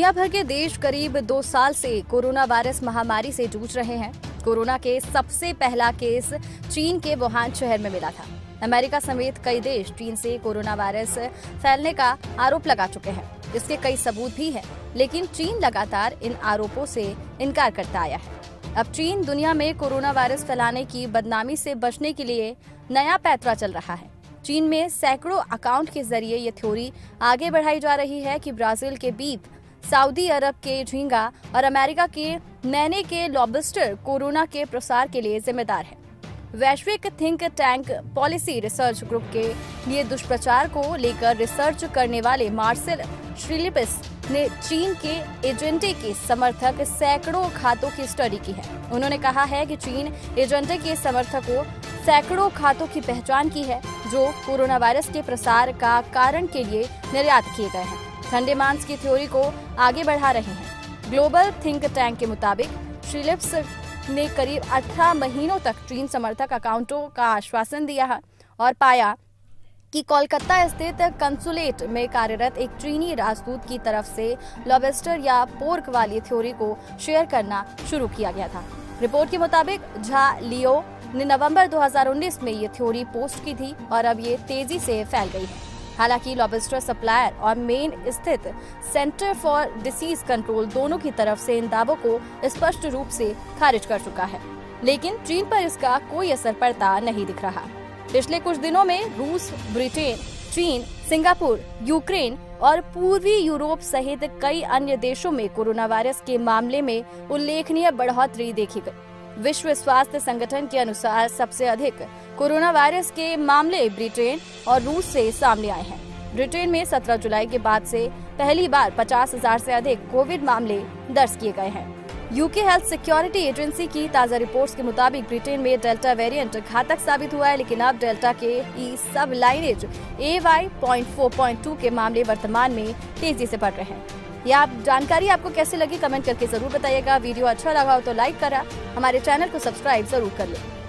दुनिया भर के देश करीब 2 साल से कोरोना वायरस महामारी से जूझ रहे हैं। कोरोना के सबसे पहला केस चीन के वुहान शहर में मिला था। अमेरिका समेत कई देश चीन से कोरोना वायरस फैलने का आरोप लगा चुके हैं। इसके कई सबूत भी हैं, लेकिन चीन लगातार इन आरोपों से इनकार करता आया है। अब चीन दुनिया में कोरोना वायरस फैलाने की बदनामी से बचने के लिए नया पैंतरा चल रहा है। चीन में सैकड़ों अकाउंट के जरिए ये थ्योरी आगे बढ़ाई जा रही है कि ब्राजील के बीफ, सऊदी अरब के झींगा और अमेरिका के नैने के लॉबस्टर कोरोना के प्रसार के लिए जिम्मेदार है। वैश्विक think tank policy research group के लिए दुष्प्रचार को लेकर रिसर्च करने वाले मार्सेल श्रीलिपिस ने चीन के एजेंडे के समर्थक सैकड़ों खातों की स्टडी की है। उन्होंने कहा है कि चीन एजेंडे के समर्थकों सैकड़ों खातों की पहचान की है जो कोरोना वायरस के प्रसार का कारण के लिए निर्यात किए गए हैं। ठंडे मांस की थ्योरी को आगे बढ़ा रहे हैं। ग्लोबल थिंक टैंक के मुताबिक श्रीलिप्स ने करीब 18 महीनों तक चीन समर्थक अकाउंटों का आश्वासन दिया है और पाया कि कोलकाता स्थित कंसुलेट में कार्यरत एक चीनी राजदूत की तरफ से लॉबस्टर या पोर्क वाली थ्योरी को शेयर करना शुरू किया गया था। रिपोर्ट के मुताबिक झा लियो ने नवंबर 2019 में ये थ्योरी पोस्ट की थी और अब ये तेजी से फैल गई है। हालांकि लॉबस्टर सप्लायर और मेन स्थित सेंटर फॉर डिसीज कंट्रोल दोनों की तरफ से इन दावों को स्पष्ट रूप से खारिज कर चुका है, लेकिन चीन पर इसका कोई असर पड़ता नहीं दिख रहा। पिछले कुछ दिनों में रूस, ब्रिटेन, चीन, सिंगापुर, यूक्रेन और पूर्वी यूरोप सहित कई अन्य देशों में कोरोना वायरस के मामले में उल्लेखनीय बढ़ोतरी देखी गई। विश्व स्वास्थ्य संगठन के अनुसार सबसे अधिक कोरोना वायरस के मामले ब्रिटेन और रूस से सामने आए हैं। ब्रिटेन में 17 जुलाई के बाद से पहली बार 50,000 से अधिक कोविड मामले दर्ज किए गए हैं। यूके हेल्थ सिक्योरिटी एजेंसी की ताज़ा रिपोर्ट्स के मुताबिक ब्रिटेन में डेल्टा वेरिएंट घातक साबित हुआ है, लेकिन अब डेल्टा के ई सब लाइनेज AY.4.2 के मामले वर्तमान में तेजी से बढ़ रहे हैं। यह जानकारी आपको कैसी लगी कमेंट करके जरूर बताइएगा। वीडियो अच्छा लगा हो तो लाइक करा, हमारे चैनल को सब्सक्राइब जरूर कर लें।